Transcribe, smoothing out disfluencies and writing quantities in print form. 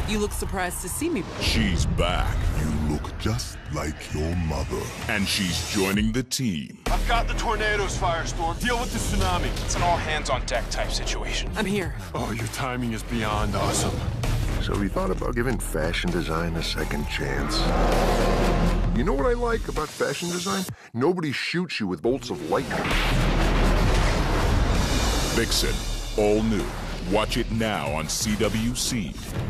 You look surprised to see me. She's back, You look just like your mother. and she's joining the team. I've got the tornadoes, Firestorm. Deal with the tsunami. It's an all-hands-on-deck type situation. I'm here. Oh, your timing is beyond awesome. So we thought about giving fashion design a second chance. You know what I like about fashion design? Nobody shoots you with bolts of lightning. Vixen, all new. Watch it now on CW Seed.